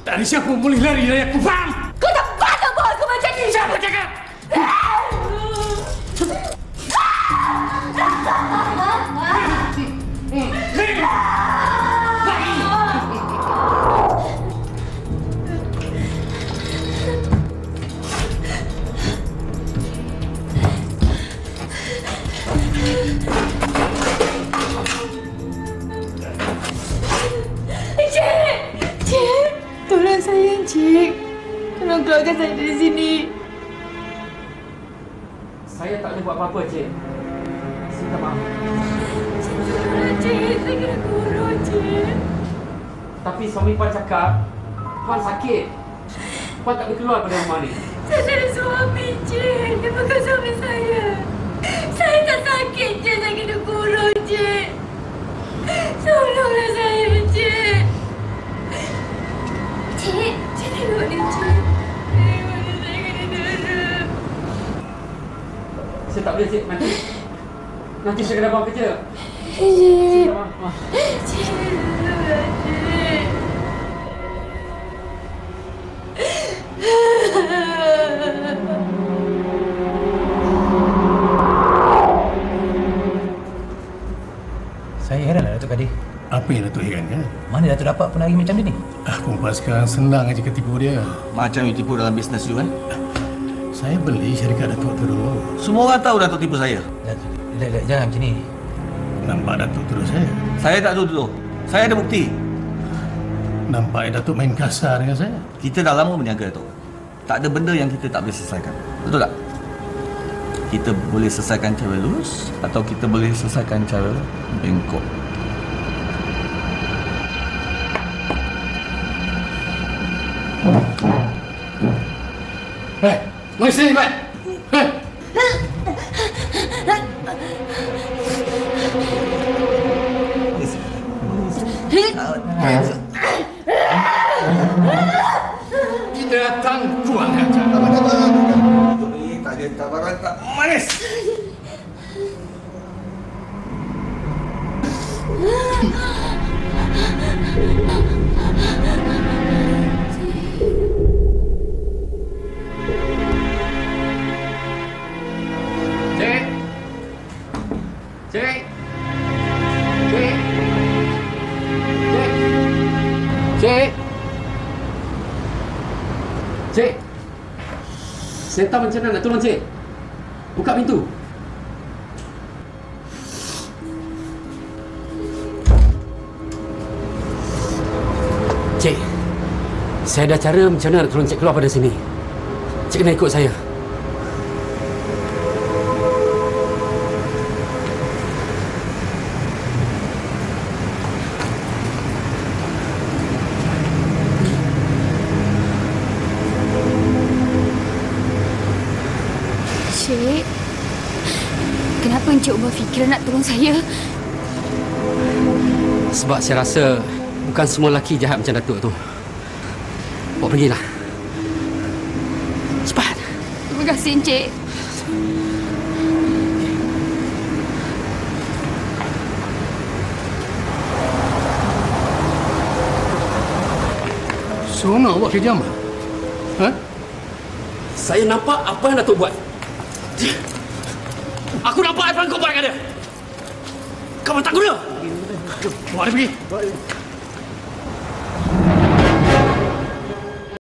Tak ada siapa boleh lari dari aku, faham? Kau tak patut buat aku macam ni! Siapa cakap? Cik! Tolong saya, Cik. Tolong keluarkan saya dari sini. Saya tak boleh buat apa-apa, Cik. Saya minta maaf. Tolong, Cik. Saya kena kurung, Cik. Tapi suami Puan cakap, Puan sakit. Puan tak boleh keluar pada rumah ni. Saya tak ada suami, Cik. Dia bukan suami saya. Saya tak sakit, Cik. Saya kena kurung, Cik. Tolonglah saya, Cik. Cik, Cik tengok ni, Cik. Tengok ni, saya kena darah. Saya tak boleh, Cik. Nanti saya kena bawa kerja. Cik. Saya minta maaf. Cik, tolonglah, Cik. Saya heran lah Datuk Kadir. Apa yang Datuk herankan? Mana Datuk dapat penari macam dia ni? Perempuan sekarang senang aja ketipu dia. Macam you tipu dalam bisnes you kan? Saya beli syarikat Datuk tu dulu. Semua orang tahu Datuk tipu saya. Datuk, jangan macam ni. Nampak Datuk terus saya. Saya tak tuduh. Saya ada bukti. Nampak Datuk main kasar dengan saya. Kita dah lama berniaga Datuk. Tak ada benda yang kita tak boleh selesaikan. Betul tak? Kita boleh selesaikan cara lurus atau kita boleh selesaikan cara bengkok. Hei, mari sini, Pak. Hei. Kita datang kurang ajar. Tak ada tabaran tak manis. Cik! Cik! Cik! Cik! Cik! Cik! Saya tahu macam mana nak tolong Cik. Buka pintu. Cik, saya ada cara macam mana nak tolong Cik keluar pada sini. Cik kena ikut saya. Cik, kenapa Encik ubah fikiran nak tolong saya? Sebab saya rasa bukan semua lelaki jahat macam Datuk tu. Bawa pergilah. Cepat. Terima kasih, Encik. Seronok buat kerja apa? Ha? Saya nampak apa yang Datuk buat. Aku nampak apa yang kau buat dengan dia. Kamu tak guna. Bawa dia pergi.